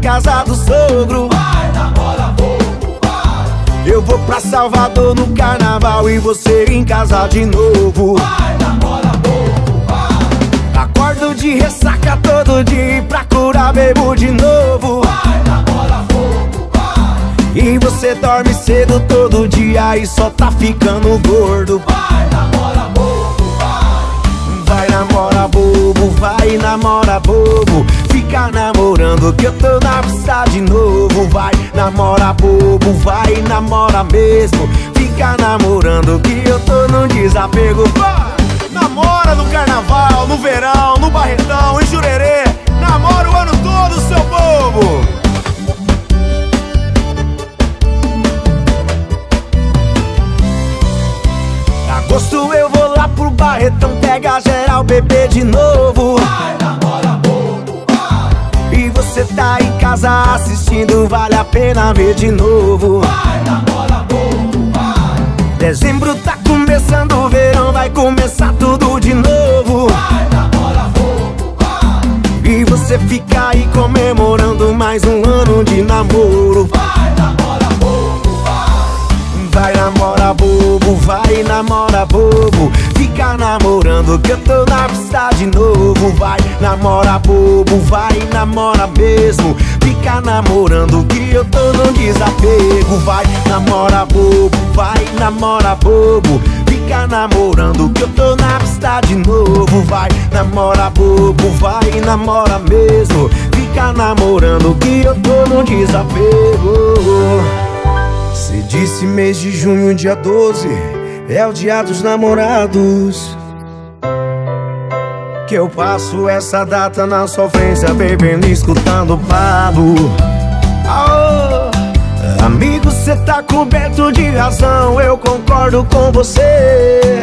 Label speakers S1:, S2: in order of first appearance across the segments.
S1: casa do sogro.
S2: Vai, namora bobo, vai.
S1: Eu vou pra Salvador no carnaval e você em casa de novo.
S2: Vai, namora bobo, vai.
S1: Acordo de ressaca todo dia e pra curar bebo de novo.
S2: Vai, namora bobo, vai.
S1: E você dorme cedo todo dia e só tá ficando gordo.
S2: Vai, namora bobo, vai.
S1: Vai, namora bobo, vai, namora bobo. Fica namorando que eu tô na pista de novo. Vai, namora bobo, vai, namora mesmo. Fica namorando que eu tô no desapego. Vai, namora no carnaval, no verão, no Barretão, em Jurerê. Namora o ano todo, seu bobo. Agosto eu vou lá pro Barretão, pega geral, bebê de novo.
S2: Vai, namora bobo, vai.
S1: E você tá em casa assistindo, vale a pena ver de novo.
S2: Vai, namora bobo, vai.
S1: Dezembro tá começando o verão, vai começar tudo de novo.
S2: Vai, namora bobo, vai.
S1: E você fica aí comemorando mais um ano de namoro.
S2: Vai, namora bobo, vai.
S1: Vai, namora bobo, vai, namora bobo. Fica namorando que eu tô na pista de novo. Vai, namora bobo, vai, namora mesmo. Fica namorando que eu tô no desapego. Vai, namora bobo, vai, namora bobo. Fica namorando que eu tô na pista de novo. Vai, namora bobo, vai, namora mesmo. Fica namorando que eu tô no desapego. Cê disse mês de junho, dia 12, é o dia dos namorados. Que eu passo essa data na sofrência, bebendo e escutando Pablo. Oh, amigo, cê tá coberto de razão, eu concordo com você.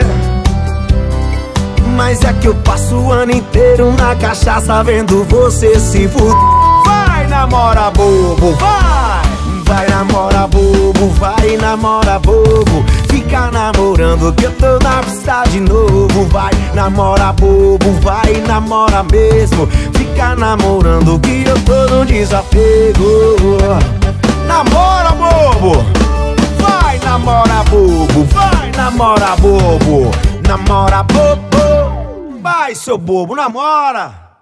S1: Mas é que eu passo o ano inteiro na cachaça vendo você se fuder. Vai, namora bobo, vai! Vai, namora bobo, vai, namora bobo. Fica namorando que eu tô na pista de novo. Vai, namora bobo, vai, namora mesmo. Fica namorando que eu tô no desapego. Namora bobo, vai, namora bobo, vai, namora bobo. Namora bobo, vai, seu bobo, namora.